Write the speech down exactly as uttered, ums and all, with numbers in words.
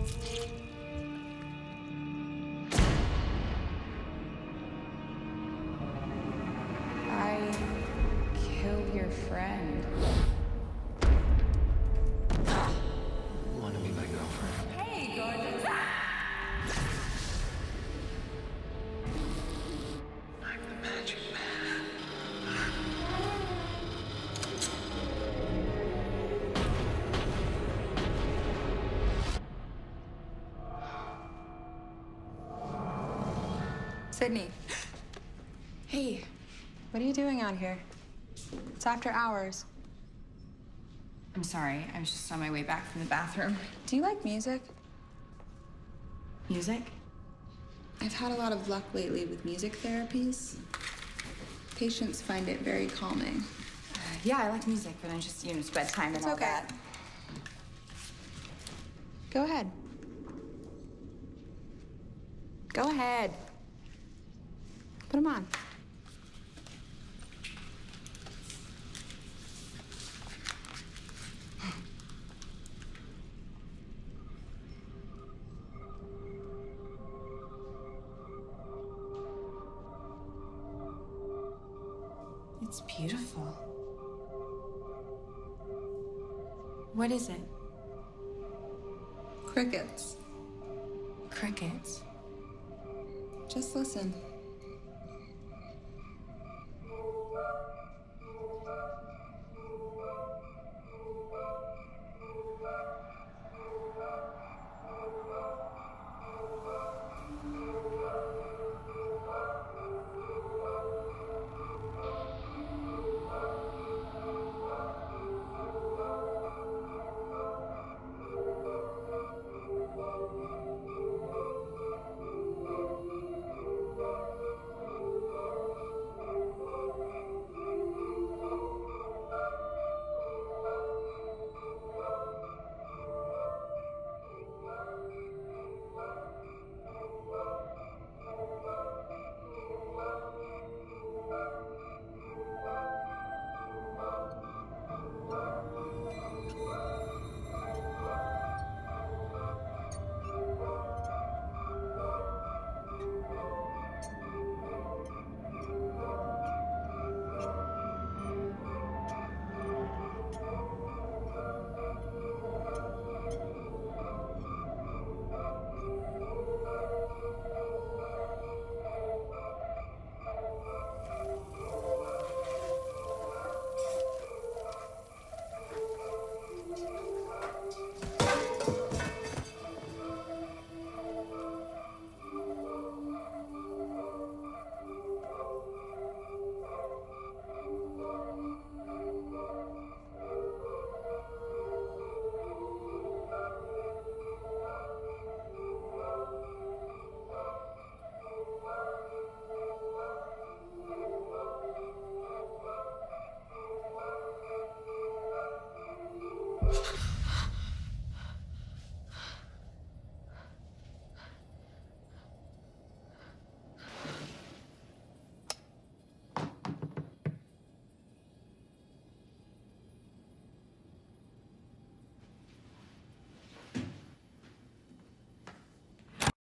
I killed your friend. Want to be my girlfriend? Hey, gorgeous. I'm the magic man. Sydney. Hey, what are you doing out here? It's after hours. I'm sorry, I was just on my way back from the bathroom. Do you like music? Music? I've had a lot of luck lately with music therapies. Patients find it very calming. Uh, yeah, I like music, but I'm just, you know, it's bedtime and It's all okay. that. Go ahead. Go ahead. Put them on. It's beautiful. What is it? Crickets. Crickets? Just listen.